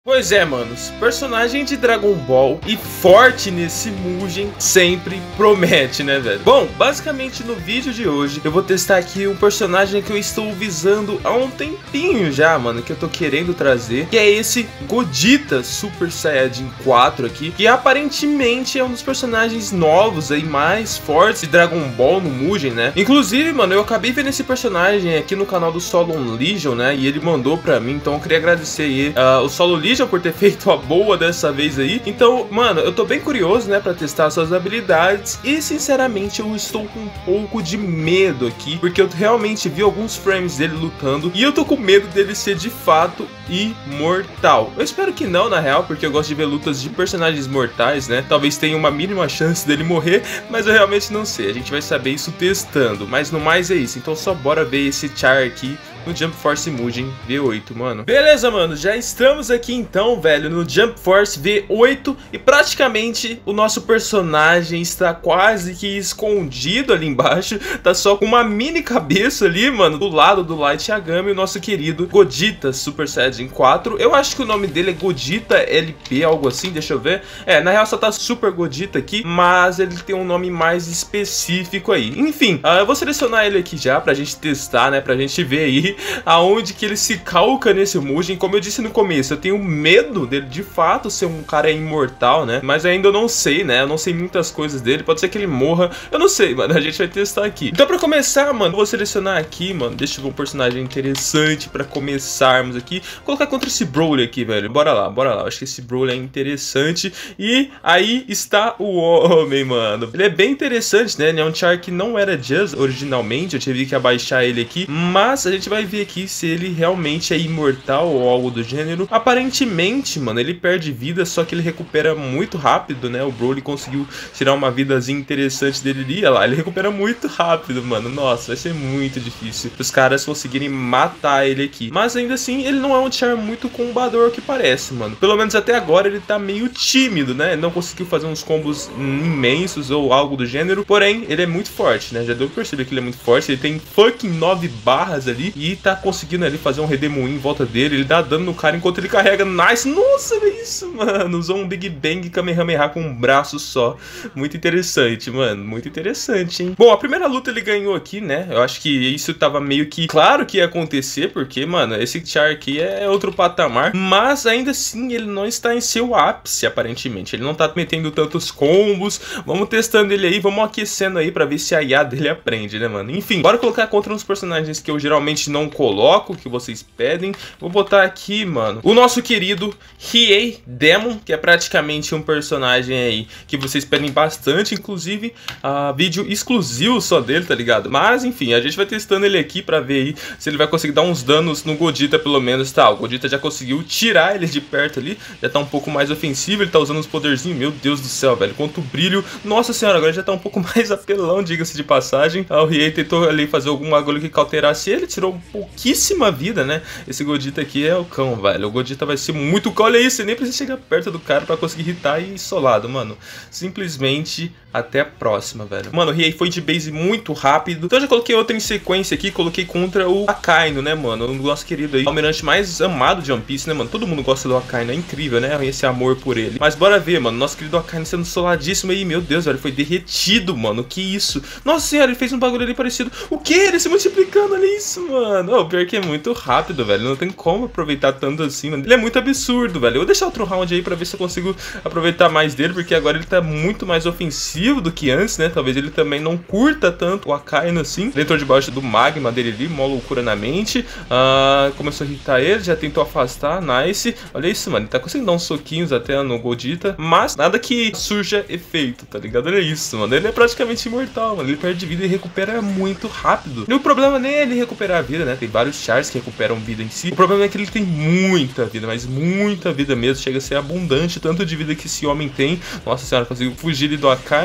Pois é, manos, personagem de Dragon Ball e forte nesse Mugen sempre promete, né, velho? Bom, basicamente no vídeo de hoje eu vou testar aqui um personagem que eu estou visando há um tempinho já, mano, que eu tô querendo trazer, que é esse Gogeta Super Saiyajin 4 aqui, que aparentemente é um dos personagens novos aí, mais fortes de Dragon Ball no Mugen, né? Inclusive, mano, eu acabei vendo esse personagem aqui no canal do Solo Legion, né, e ele mandou pra mim, então eu queria agradecer aí o Solo Legion por ter feito a boa dessa vez aí. Então, mano, eu tô bem curioso, né, pra testar suas habilidades. E, sinceramente, eu estou com um pouco de medo aqui, porque eu realmente vi alguns frames dele lutando e eu tô com medo dele ser, de fato, imortal. Eu espero que não, na real, porque eu gosto de ver lutas de personagens mortais, né? Talvez tenha uma mínima chance dele morrer, mas eu realmente não sei. A gente vai saber isso testando. Mas no mais é isso. Então só bora ver esse char aqui no Jump Force Mugen V8, mano. Beleza, mano, já estamos aqui então, velho, no Jump Force V8 e praticamente o nosso personagem está quase que escondido ali embaixo, tá só com uma mini cabeça ali, mano, do lado do Light Yagami, o nosso querido Gogeta Super Saiyajin 4. Eu acho que o nome dele é Gogeta LP, algo assim, deixa eu ver. É, na real só tá Super Gogeta aqui, mas ele tem um nome mais específico aí. Enfim, eu vou selecionar ele aqui já pra gente testar, né, pra gente ver aí aonde que ele se calca nesse Mugen. Como eu disse no começo, eu tenho medo dele de fato ser um cara imortal, né? Mas ainda eu não sei, né? Eu não sei muitas coisas dele. Pode ser que ele morra. Eu não sei, mano. A gente vai testar aqui. Então pra começar, mano, eu vou selecionar aqui, mano. Deixa eu ver um personagem interessante pra começarmos aqui. Vou colocar contra esse Broly aqui, velho. Bora lá, bora lá. Eu acho que esse Broly é interessante. E aí está o homem, mano. Ele é bem interessante, né? Ele é um char que não era Just originalmente. Eu tive que abaixar ele aqui. Mas a gente vai ver aqui se ele realmente é imortal ou algo do gênero. Aparentemente, mano, ele perde vida, só que ele recupera muito rápido, né? O Broly conseguiu tirar uma vidazinha interessante dele ali. Olha lá, ele recupera muito rápido, mano. Nossa, vai ser muito difícil os caras conseguirem matar ele aqui. Mas ainda assim, ele não é um char muito combador que parece, mano. Pelo menos até agora ele tá meio tímido, né? Ele não conseguiu fazer uns combos imensos ou algo do gênero. Porém, ele é muito forte, né? Já deu pra perceber que ele é muito forte. Ele tem fucking 9 barras ali e tá conseguindo ali fazer um redemoinho em volta dele. Ele dá dano no cara enquanto ele carrega. Nice! Nossa, olha isso, mano. Usou um Big Bang Kamehameha com um braço só. Muito interessante, mano. Muito interessante, hein? Bom, a primeira luta ele ganhou aqui, né? Eu acho que isso tava meio que claro que ia acontecer, porque, mano, esse char aqui é outro patamar. Mas ainda assim, ele não está em seu ápice, aparentemente. Ele não tá metendo tantos combos. Vamos testando ele aí, vamos aquecendo aí pra ver se a IA dele aprende, né, mano? Enfim, bora colocar contra uns personagens que eu geralmente não coloco, que vocês pedem. Vou botar aqui, mano, o nosso querido Riei Demon, que é praticamente um personagem aí que vocês pedem bastante, inclusive vídeo exclusivo só dele, tá ligado? Mas enfim, a gente vai testando ele aqui pra ver aí se ele vai conseguir dar uns danos no Gogeta pelo menos, tá? O Gogeta já conseguiu tirar ele de perto ali, já tá um pouco mais ofensivo, ele tá usando os poderzinhos, meu Deus do céu, velho, quanto brilho. Nossa senhora, agora já tá um pouco mais apelão, diga-se de passagem. O Riei tentou ali fazer algum bagulho que cauterasse ele, tirou pouquíssima vida, né? Esse Gogeta aqui é o cão, velho. O Gogeta vai ser muito cão. Olha isso, você nem precisa chegar perto do cara pra conseguir hitar e solado, mano. Simplesmente até a próxima, velho. Mano, o Riei foi de base muito rápido. Então eu já coloquei outra em sequência aqui. Coloquei contra o Akainu, né, mano? O nosso querido aí, o almirante mais amado de One Piece, né, mano? Todo mundo gosta do Akainu. É incrível, né? Esse amor por ele. Mas bora ver, mano. Nosso querido Akainu sendo soladíssimo aí. Meu Deus, velho. Foi derretido, mano. Que isso? Nossa senhora, ele fez um bagulho ali parecido. O quê? Ele se multiplicando, olha isso, mano. Oh, pior que é muito rápido, velho. Não tem como aproveitar tanto assim, mano. Ele é muito absurdo, velho. Eu vou deixar outro round aí pra ver se eu consigo aproveitar mais dele, porque agora ele tá muito mais ofensivo do que antes, né? Talvez ele também não curta tanto o Akainu assim. Ele entrou debaixo do magma dele ali, mó loucura na mente. Começou a irritar ele, já tentou afastar. Nice. Olha isso, mano. Ele tá conseguindo dar uns soquinhos até no Gogeta, mas nada que surja efeito, tá ligado? Olha isso, mano. Ele é praticamente imortal, mano. Ele perde vida e recupera muito rápido. E o problema nem é ele recuperar a vida, né? Tem vários chars que recuperam vida em si. O problema é que ele tem muita vida, mas muita vida mesmo. Chega a ser abundante, tanto de vida que esse homem tem. Nossa senhora, conseguiu fugir do Akainu.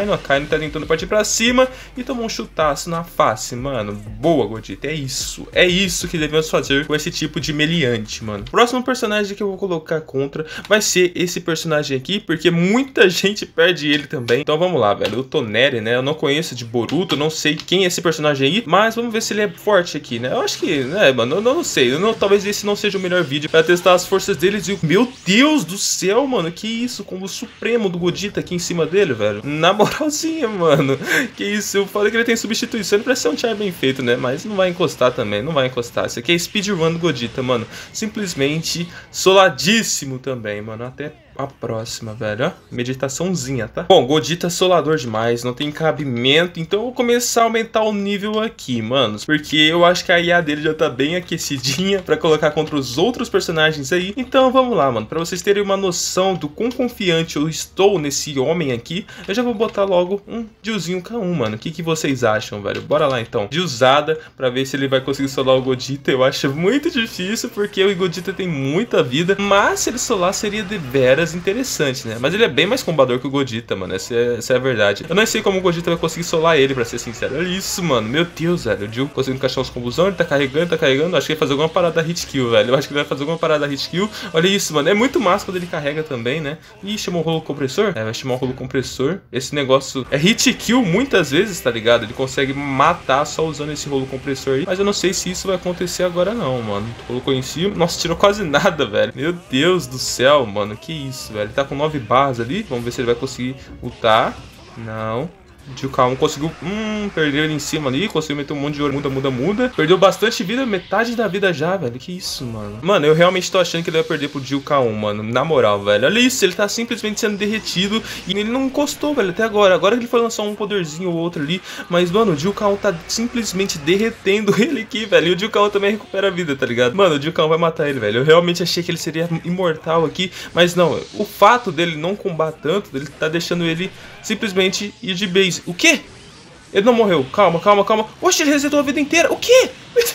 A Kaino tá tentando partir pra cima e tomou um chutaço na face, mano. Boa, Gogeta, é isso. É isso que devemos fazer com esse tipo de meliante, mano. O próximo personagem que eu vou colocar contra vai ser esse personagem aqui, porque muita gente perde ele também. Então vamos lá, velho. O Toneri, né? Eu não conheço de Boruto, não sei quem é esse personagem aí, mas vamos ver se ele é forte aqui, né? Eu acho que, né, mano, eu não sei. Talvez esse não seja o melhor vídeo pra testar as forças deles. E meu Deus do céu, mano, que isso? Combo supremo do Gogeta aqui em cima dele, velho. Na moralzinha, mano. Que isso? Eu falei que ele tem substituição. Ele parece ser um char bem feito, né? Mas não vai encostar também, não vai encostar. Isso aqui é speedrun do Gogeta, mano. Simplesmente soladíssimo também, mano. Até a próxima, velho, ó, meditaçãozinha, tá? Bom, Gogeta solador demais, não tem cabimento, então eu vou começar a aumentar o nível aqui, manos, porque eu acho que a IA dele já tá bem aquecidinha pra colocar contra os outros personagens aí. Então vamos lá, mano, pra vocês terem uma noção do quão confiante eu estou nesse homem aqui, eu já vou botar logo um Jillzinho K1, mano. O que vocês acham, velho? Bora lá, então. Jillzada, pra ver se ele vai conseguir solar o Gogeta. Eu acho muito difícil, porque o Gogeta tem muita vida, mas se ele solar seria deveras interessante, né? Mas ele é bem mais combador que o Gogeta, mano. Essa é a verdade. Eu não sei como o Gogeta vai conseguir solar ele, pra ser sincero. Olha isso, mano. Meu Deus, velho. O Jill conseguindo encaixar os combusão. Ele tá carregando, Acho que ele vai fazer alguma parada hit kill, velho. Eu acho que ele vai fazer alguma parada hit kill. Olha isso, mano. É muito massa quando ele carrega também, né? Ih, chamou o rolo compressor? É, vai chamar o rolo compressor. Esse negócio é hit kill muitas vezes, tá ligado? Ele consegue matar só usando esse rolo compressor aí. Mas eu não sei se isso vai acontecer agora, não, mano. Colocou em cima. Nossa, tirou quase nada, velho. Meu Deus do céu, mano. Que isso, velho. Ele tá com 9 barras ali. Vamos ver se ele vai conseguir ultar. Não. O Jill K1 conseguiu, perdeu ele em cima ali, conseguiu meter um monte de ouro, muda. Perdeu bastante vida, metade da vida já, velho. Que isso, mano. Mano, eu realmente tô achando que ele vai perder pro Jill K1, mano. Na moral, velho. Olha isso, ele tá simplesmente sendo derretido e ele não encostou, velho, até agora. Agora que ele foi lançar um poderzinho ou outro ali. Mas, mano, o Jill K1 tá simplesmente derretendo ele aqui, velho. E o Jill K1 também recupera a vida, tá ligado? Mano, o Jill K1 vai matar ele, velho. Eu realmente achei que ele seria imortal aqui, mas não. O fato dele não combater tanto, ele tá deixando ele simplesmente ir de base. O quê? Ele não morreu. Calma. Oxe, ele resetou a vida inteira. O quê?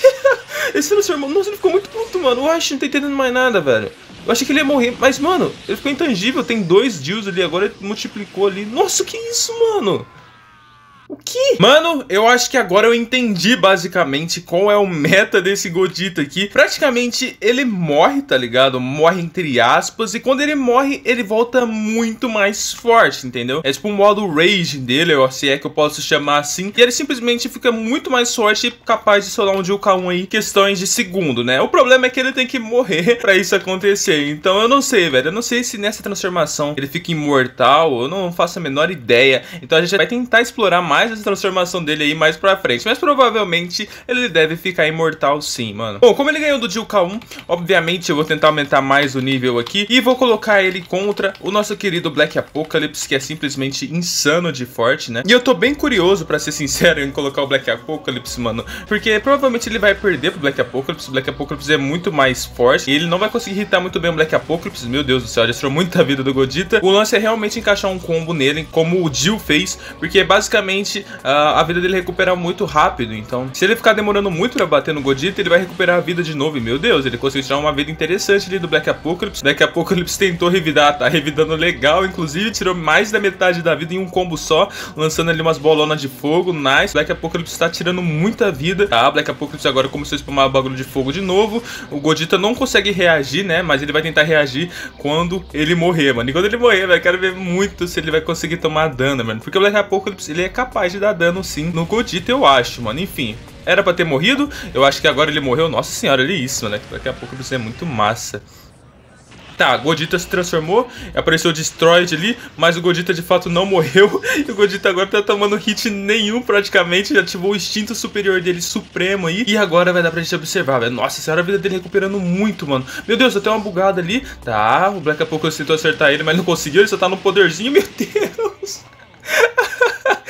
Ele se transformou. Nossa, ele ficou muito puto, mano. Oxe, não tô entendendo mais nada, velho. Eu achei que ele ia morrer. Mas, mano, ele ficou intangível. Tem 2 Jills ali. Agora ele multiplicou ali. Nossa, que isso, mano? O que? Mano, eu acho que agora eu entendi basicamente qual é o meta desse Gogeta aqui. Praticamente ele morre, tá ligado? Morre entre aspas. E quando ele morre, ele volta muito mais forte, entendeu? É tipo um modo rage dele, ou se é que eu posso chamar assim. E ele simplesmente fica muito mais forte e capaz de solar um Jill K1 aí em questões de segundo, né? O problema é que ele tem que morrer pra isso acontecer. Então eu não sei, velho. Eu não sei se nessa transformação ele fica imortal. Eu não faço a menor ideia. Então a gente vai tentar explorar mais essa transformação dele aí mais pra frente, mas provavelmente ele deve ficar imortal sim, mano. Bom, como ele ganhou do Jill K1, obviamente eu vou tentar aumentar mais o nível aqui e vou colocar ele contra o nosso querido Black Apocalypse, que é simplesmente insano de forte, né? E eu tô bem curioso, pra ser sincero, em colocar o Black Apocalypse, mano, porque provavelmente ele vai perder pro Black Apocalypse. O Black Apocalypse é muito mais forte e ele não vai conseguir irritar muito bem o Black Apocalypse. Meu Deus do céu, já tirou muita vida do Gogeta. O lance é realmente encaixar um combo nele, como o Jill fez, porque basicamente a vida dele recupera muito rápido. Então, se ele ficar demorando muito pra bater no Gogeta, ele vai recuperar a vida de novo. E, meu Deus, ele conseguiu tirar uma vida interessante ali do Black Apocalypse. Black Apocalypse tentou revidar, tá revidando legal. Inclusive, tirou mais da metade da vida em um combo só, lançando ali umas bolonas de fogo. Nice. Black Apocalypse tá tirando muita vida, tá? Black Apocalypse agora começou a espumar o bagulho de fogo de novo. O Gogeta não consegue reagir, né? Mas ele vai tentar reagir quando ele morrer, mano. E quando ele morrer, velho, quero ver muito se ele vai conseguir tomar dano, mano. Porque o Black Apocalypse, ele é capaz de dar dano sim no Gogeta, eu acho, mano. Enfim, era pra ter morrido. Eu acho que agora ele morreu. Nossa senhora, olha isso, né? Daqui a pouco isso é muito massa. Tá, Gogeta se transformou, apareceu o Destroyed ali, mas o Gogeta de fato não morreu. E o Gogeta agora tá tomando hit nenhum praticamente, já ativou o instinto superior dele supremo aí. E agora vai dar pra gente observar, velho. Nossa senhora, a vida dele recuperando muito, mano. Meu Deus, até uma bugada ali. Tá, o Black Apocalypse tentou acertar ele, mas não conseguiu, ele só tá no poderzinho, meu Deus. Mano,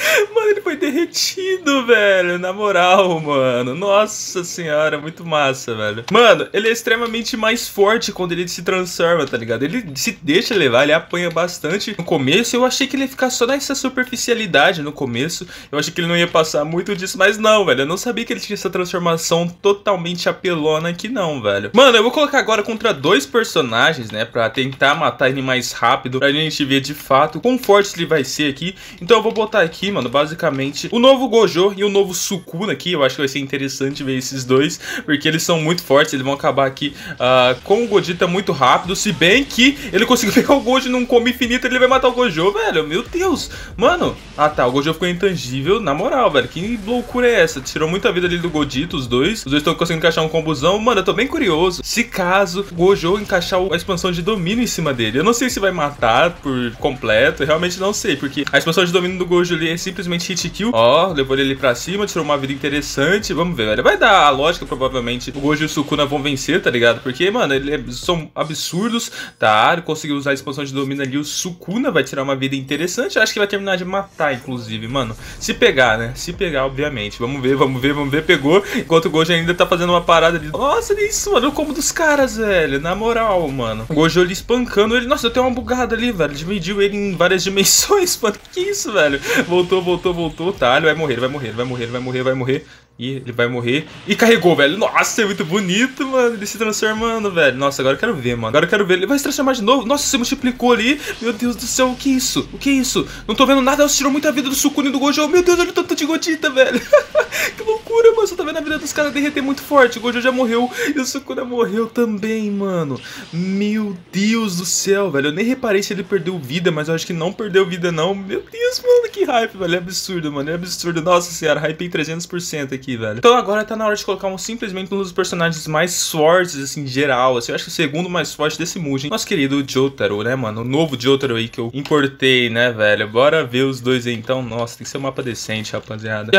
Mano, ele foi derretido, velho. Na moral, mano. Nossa senhora, muito massa, velho. Mano, ele é extremamente mais forte quando ele se transforma, tá ligado? Ele se deixa levar, ele apanha bastante. No começo, eu achei que ele ia ficar só nessa superficialidade no começo. Eu achei que ele não ia passar muito disso, mas não, velho. Eu não sabia que ele tinha essa transformação totalmente apelona aqui, não, velho. Mano, eu vou colocar agora contra dois personagens, né? Pra tentar matar ele mais rápido, pra gente ver de fato quão forte ele vai ser aqui. Então eu vou botar aqui, mano, basicamente o novo Gojo e o novo Sukuna aqui. Eu acho que vai ser interessante ver esses dois, porque eles são muito fortes. Eles vão acabar aqui com o Godita muito rápido. Se bem que ele conseguiu pegar o Gojo num combo infinito, ele vai matar o Gojo, velho. Meu Deus, mano. Ah tá, o Gojo ficou intangível, na moral, velho. Que loucura é essa? Tirou muita vida ali do Godita, os dois. Os dois estão conseguindo encaixar um combozão. Mano, eu tô bem curioso se caso o Gojo encaixar a expansão de domínio em cima dele. Eu não sei se vai matar por completo, eu realmente não sei, porque a expansão de domínio do Gojo ali é simplesmente hit kill. Ó, levou ele pra cima, tirou uma vida interessante. Vamos ver, velho. Vai dar a lógica, provavelmente o Gojo e o Sukuna vão vencer, tá ligado? Porque, mano, eles são absurdos, tá? Ele conseguiu usar a expansão de domínio ali, o Sukuna vai tirar uma vida interessante. Acho que vai terminar de matar, inclusive, mano. Se pegar, né? Se pegar, obviamente. Vamos ver, vamos ver, vamos ver. Pegou, enquanto o Gojo ainda tá fazendo uma parada ali. Nossa, olha isso, mano. Como dos caras, velho. Na moral, mano. O Gojo ali espancando ele. Nossa, eu tenho uma bugada ali, velho. Dividiu ele em várias dimensões, mano. Que isso, velho? Voltou, voltou, voltou. Tá, ele vai morrer, ele vai morrer, ele vai morrer, ele vai morrer, vai morrer. E ele vai morrer. E carregou, velho. Nossa, é muito bonito, mano. Ele se transformando, velho. Nossa, agora eu quero ver, mano. Agora eu quero ver. Ele vai se transformar de novo. Nossa, você multiplicou ali. Meu Deus do céu, o que é isso? O que é isso? Não tô vendo nada. Você tirou muita vida do Sukuna e do Gojo. Meu Deus, olha o tanto de Godita, velho. Que loucura, mano. Você tá vendo a vida dos caras derreter muito forte. O Gojo já morreu. E o Sukuna morreu também, mano. Meu Deus do céu, velho. Eu nem reparei se ele perdeu vida, mas eu acho que não perdeu vida, não. Meu Deus, mano. Que hype, velho. É absurdo, mano. É absurdo. Nossa senhora, hypei 300% aqui, velho. Então agora tá na hora de colocar simplesmente um dos personagens mais fortes, assim, geral, assim. Eu acho que o segundo mais forte desse Mugen, nosso querido Jotaro, né, mano? O novo Jotaro aí que eu importei, né, velho? Bora ver os dois aí, então. Nossa, tem que ser um mapa decente, rapaziada.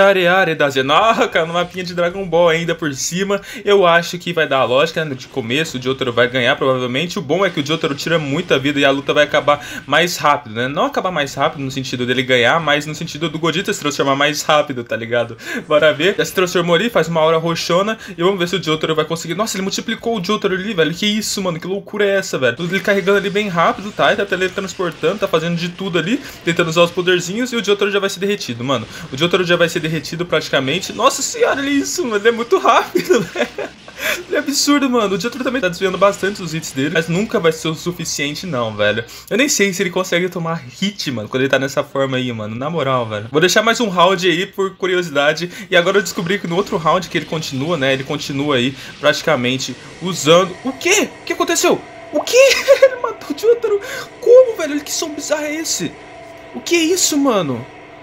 Nossa, cara, no mapinha de Dragon Ball ainda por cima. Eu acho que vai dar a lógica, né? De começo, o Jotaro vai ganhar, provavelmente. O bom é que o Jotaro tira muita vida e a luta vai acabar mais rápido, né? Não acabar mais rápido no sentido dele ganhar, mas no sentido do Godita se transformar mais rápido, tá ligado? Bora ver. Já se transformou ali, faz uma hora roxona. E vamos ver se o Jotaro vai conseguir. Nossa, ele multiplicou o Jotaro ali, velho. Que isso, mano? Que loucura é essa, velho? Ele carregando ali bem rápido, tá? Ele tá teletransportando, tá fazendo de tudo ali, tentando usar os poderzinhos. E o Jotaro já vai ser derretido, mano. O Jotaro já vai ser derretido praticamente. Nossa senhora, olha isso, mano. Ele é muito rápido, velho. Ele é absurdo, mano. O Jotaro também tá desviando bastante os hits dele, mas nunca vai ser o suficiente, não, velho. Eu nem sei se ele consegue tomar hit, mano, quando ele tá nessa forma aí, mano. Na moral, velho. Vou deixar mais um round aí por curiosidade. E agora eu descobri que no outro round que ele continua, né? Ele continua aí praticamente usando... O quê? O que aconteceu? O quê? Ele matou o Jotaro. Como, velho? Que som bizarro é esse? O que é isso, mano?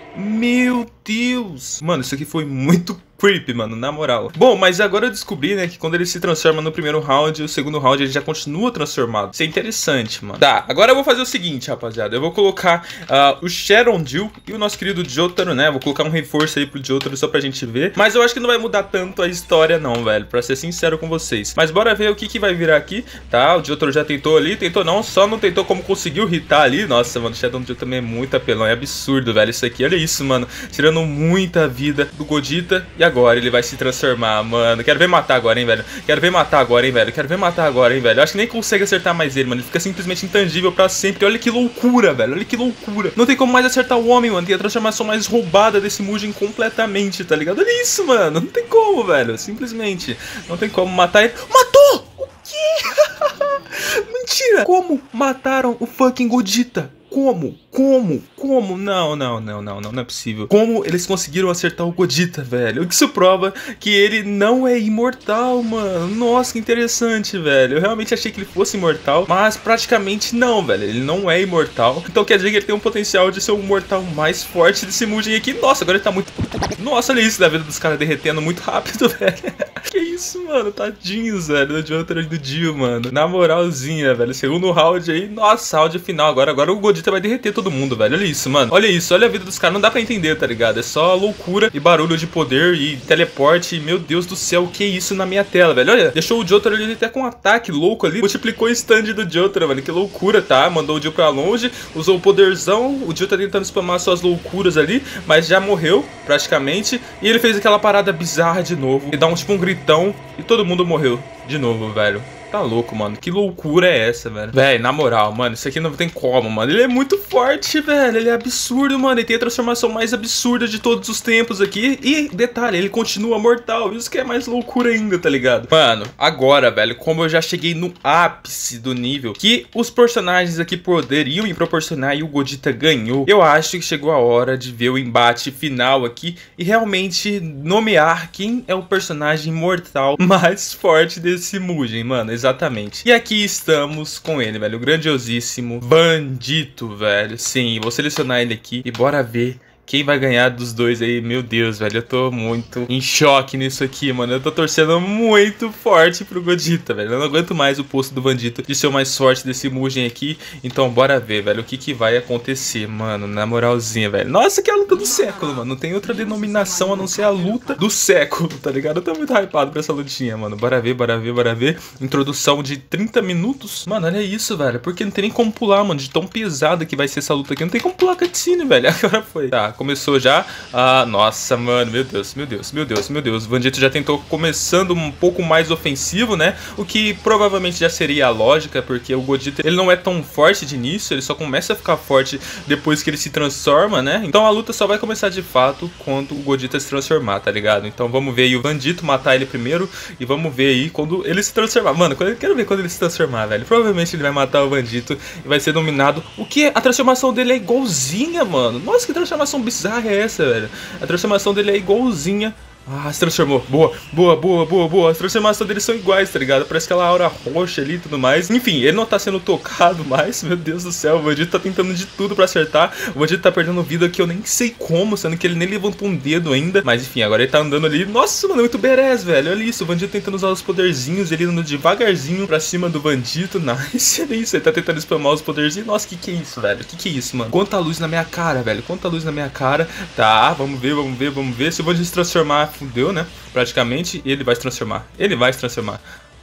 Meu Deus. Mano, isso aqui foi muito creepy, mano, na moral. Bom, mas agora eu descobri, né, que quando ele se transforma no primeiro round, o segundo round ele já continua transformado. Isso é interessante, mano. Tá, agora eu vou fazer o seguinte, rapaziada. Eu vou colocar o Sharon Jill e o nosso querido Jotaro, né? Vou colocar um reforço aí pro Jotaro só pra gente ver. Mas eu acho que não vai mudar tanto a história não, velho, pra ser sincero com vocês. Mas bora ver o que vai virar aqui, tá? O Jotaro já tentou ali, tentou não, só não tentou como conseguiu hitar ali. Nossa, mano, o Sharon Jill também é muito apelão, é absurdo, velho, isso aqui. Olha isso, mano, tirando muita vida do Godita. E agora ele vai se transformar, mano. Quero ver matar agora, hein, velho. Quero ver matar agora, hein, velho. Quero ver matar agora, hein, velho. Eu acho que nem consegue acertar mais ele, mano. Ele fica simplesmente intangível pra sempre. Olha que loucura, velho. Olha que loucura. Não tem como mais acertar o homem, mano. Tem a transformação mais roubada desse Mugen completamente, tá ligado? Olha isso, mano. Não tem como, velho. Simplesmente. Não tem como matar ele. Matou! O quê? Mentira. Como mataram o fucking Godita? Como? Não é possível. Como eles conseguiram acertar o Godita, velho? Isso prova que ele não é imortal, mano. Nossa, que interessante, velho. Eu realmente achei que ele fosse imortal, mas praticamente não, velho. Ele não é imortal. Então quer dizer que ele tem um potencial de ser o mortal mais forte desse Mugen aqui. Nossa, agora ele tá muito... Nossa, olha isso, da vida dos caras derretendo muito rápido, velho. Que isso, mano? Tadinhos, velho, do Jotaro e do Dio, mano. Na moralzinha, velho. Segundo round aí, nossa, round final. Agora o Godita vai derreter todo mundo, velho. Olha isso, mano. Olha isso, olha a vida dos caras. Não dá pra entender, tá ligado? É só loucura e barulho de poder e teleporte. Meu Deus do céu, que isso na minha tela, velho. Olha, deixou o Jotaro ali até com um ataque louco ali. Multiplicou o stand do Jotaro, velho. Que loucura, tá? Mandou o Dio pra longe, usou o poderzão. O Dio tá tentando spamar suas loucuras ali, mas já morreu, praticamente. E ele fez aquela parada bizarra de novo. E dá tipo um gritão e todo mundo morreu de novo, velho. Tá louco, mano. Que loucura é essa, velho? Velho, na moral, mano, isso aqui não tem como, mano. Ele é muito forte, velho. Ele é absurdo, mano. Ele tem a transformação mais absurda de todos os tempos aqui. E, detalhe, ele continua mortal. Isso que é mais loucura ainda, tá ligado? Mano, agora, velho, como eu já cheguei no ápice do nível que os personagens aqui poderiam me proporcionar e o Godita ganhou, eu acho que chegou a hora de ver o embate final aqui e realmente nomear quem é o personagem mortal mais forte desse Mugen, mano. Exatamente. E aqui estamos com ele, velho. O grandiosíssimo Bandito, velho. Sim, vou selecionar ele aqui e bora ver quem vai ganhar dos dois aí. Meu Deus, velho, eu tô muito em choque nisso aqui, mano. Eu tô torcendo muito forte pro Godita, velho. Eu não aguento mais o posto do Bandito de ser o mais forte desse Mugen aqui. Então bora ver, velho, o que que vai acontecer, mano. Na moralzinha, velho. Nossa, que é a luta do século, mano. Não tem outra denominação a não ser a luta do século, tá ligado? Eu tô muito hypado pra essa lutinha, mano. Bora ver, bora ver, bora ver. Introdução de 30 minutos. Mano, olha isso, velho. Porque não tem nem como pular, mano. De tão pesada que vai ser essa luta aqui. Não tem como pular cutscene, velho. Agora foi. Tá. Começou já. Ah, nossa, mano, meu Deus, meu Deus, meu Deus, meu Deus. O Bandito já tentou começando um pouco mais ofensivo, né? O que provavelmente já seria a lógica, porque o Godita, ele não é tão forte de início, ele só começa a ficar forte depois que ele se transforma, né? Então a luta só vai começar de fato quando o Godita se transformar, tá ligado? Então vamos ver aí o Bandito matar ele primeiro e vamos ver aí quando ele se transformar. Mano, eu quero ver quando ele se transformar, velho. Provavelmente ele vai matar o Bandito e vai ser dominado. O que? A transformação dele é igualzinha, mano. Nossa, que transformação bizarra é essa, velho? A transformação dele é igualzinha. Ah, se transformou. Boa, boa, boa, boa, boa. As transformações deles são iguais, tá ligado? Parece aquela aura roxa ali e tudo mais. Enfim, ele não tá sendo tocado mais. Meu Deus do céu, o Bandito tá tentando de tudo pra acertar. O Bandito tá perdendo vida que eu nem sei como, sendo que ele nem levantou um dedo ainda. Mas enfim, agora ele tá andando ali. Nossa, mano, muito berés, velho. Olha isso, o Bandito tentando usar os poderzinhos. Ele indo devagarzinho pra cima do Bandito. Nice, olha isso. Ele tá tentando spamar os poderzinhos. Nossa, que é isso, velho? Que é isso, mano? Quanta luz na minha cara, velho. Quanta luz na minha cara. Tá, vamos ver, vamos ver, vamos ver. Se o Bandito se transformar, fudeu, né? Praticamente, ele vai se transformar. Ele vai se transformar.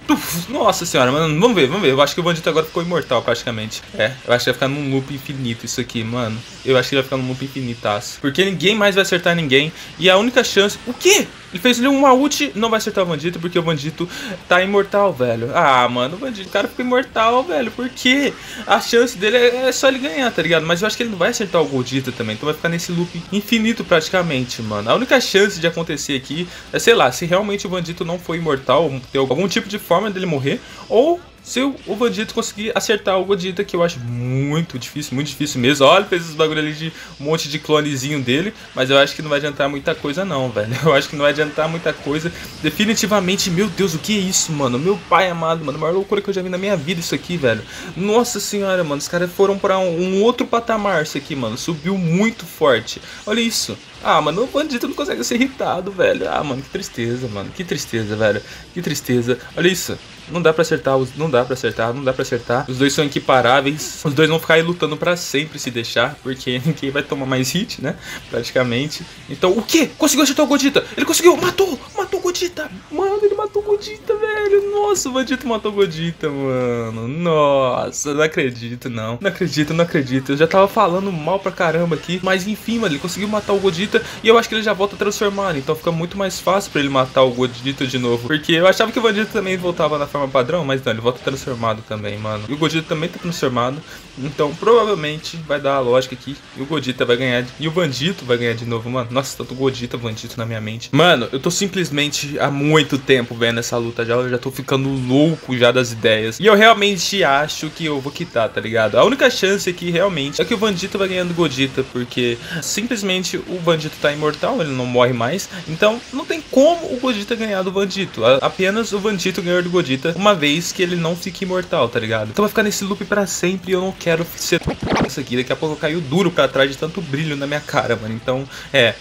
Nossa senhora, mano, vamos ver, vamos ver. Eu acho que o Bandito agora ficou imortal, praticamente. É, eu acho que vai ficar num loop infinito isso aqui, mano. Eu acho que vai ficar num loop infinitaço. Porque ninguém mais vai acertar ninguém. E a única chance... O quê? Ele fez ali uma ult, não vai acertar o Bandito porque o Bandito tá imortal, velho. Ah, mano, o Bandito, o cara ficou imortal, velho. Por quê? A chance dele é só ele ganhar, tá ligado? Mas eu acho que ele não vai acertar o Godita também. Então vai ficar nesse loop infinito praticamente, mano. A única chance de acontecer aqui é, sei lá, se realmente o Bandito não for imortal, ter algum tipo de forma dele morrer, ou se o Bandito conseguir acertar o Godita, que eu acho muito difícil mesmo. Olha, fez os bagulho ali de um monte de clonezinho dele, mas eu acho que não vai adiantar muita coisa não, velho. Eu acho que não vai adiantar muita coisa. Definitivamente, meu Deus, o que é isso, mano? Meu pai amado, mano, a maior loucura que eu já vi na minha vida isso aqui, velho. Nossa senhora, mano, os caras foram pra um outro patamar isso aqui, mano. Subiu muito forte. Olha isso. Ah, mano, o Bandito não consegue ser irritado, velho. Ah, mano, que tristeza, mano. Que tristeza, velho. Que tristeza. Olha isso. Não dá pra acertar, não dá pra acertar, não dá pra acertar. Os dois são equiparáveis. Os dois vão ficar aí lutando pra sempre se deixar, porque ninguém vai tomar mais hit, né? Praticamente. Então, o quê? Conseguiu acertar o Godita. Ele conseguiu, matou o Godita. Mano, ele matou o Godita, velho. Nossa, o Bandito matou o Godita, mano. Nossa, não acredito, não. Não acredito, não acredito. Eu já tava falando mal pra caramba aqui. Mas enfim, mano, ele conseguiu matar o Godita. E eu acho que ele já volta transformado. Então fica muito mais fácil pra ele matar o Godita de novo. Porque eu achava que o Bandito também voltava na forma padrão, mas não, ele volta transformado também, mano. E o Godita também tá transformado. Então provavelmente vai dar a lógica aqui. E o Godita vai ganhar. E o Bandito vai ganhar de novo, mano. Nossa, tanto Godita, Bandito na minha mente. Mano, eu tô simplesmente há muito tempo vendo essa luta já. Eu já tô ficando louco já das ideias. E eu realmente acho que eu vou quitar, tá ligado? A única chance aqui realmente é que o Bandito vai ganhando o Godita. Porque simplesmente o Bandito tá imortal, ele não morre mais. Então não tem como o Godita ganhar do Bandito. Apenas o Bandito ganhar do Godita uma vez que ele não fique imortal, tá ligado? Então vai ficar nesse loop pra sempre e eu não quero ser isso aqui. Daqui a pouco eu caio duro pra trás de tanto brilho na minha cara, mano. Então,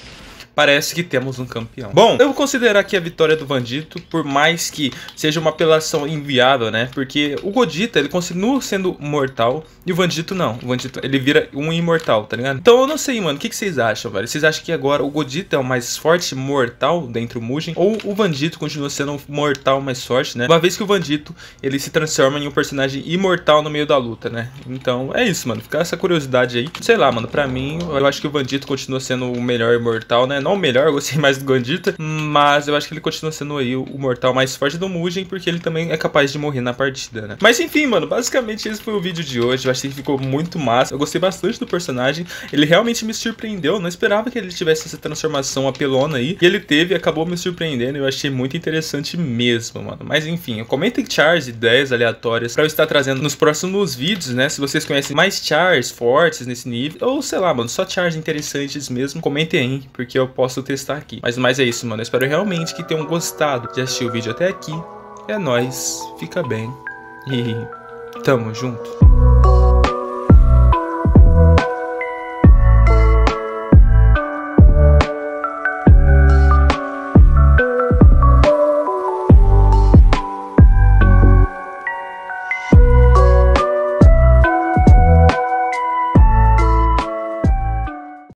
parece que temos um campeão. Bom, eu vou considerar aqui a vitória do Vandito, por mais que seja uma apelação inviável, né? Porque o Godita, ele continua sendo mortal e o Vandito não. O Vandito, ele vira um imortal, tá ligado? Então eu não sei, mano, o que vocês acham, velho? Vocês acham que agora o Godita é o mais forte mortal dentro do Mugen? Ou o Vandito continua sendo um mortal mais forte, né? Uma vez que o Vandito, ele se transforma em um personagem imortal no meio da luta, né? Então é isso, mano. Fica essa curiosidade aí. Sei lá, mano, pra mim, eu acho que o Vandito continua sendo o melhor imortal, né? Não o melhor, eu gostei mais do Godita, mas eu acho que ele continua sendo aí o mortal mais forte do Mugen, porque ele também é capaz de morrer na partida, né? Mas enfim, mano, basicamente esse foi o vídeo de hoje. Eu achei que ficou muito massa. Eu gostei bastante do personagem. Ele realmente me surpreendeu. Eu não esperava que ele tivesse essa transformação apelona aí. E ele teve e acabou me surpreendendo. Eu achei muito interessante mesmo, mano. Mas enfim, comentem chars, ideias aleatórias pra eu estar trazendo nos próximos vídeos, né? Se vocês conhecem mais chars fortes nesse nível, ou sei lá, mano, só chars interessantes mesmo, comentem aí, porque eu posso testar aqui. Mas é isso, mano. Eu espero realmente que tenham gostado de assistir o vídeo até aqui. É nóis, fica bem e tamo junto.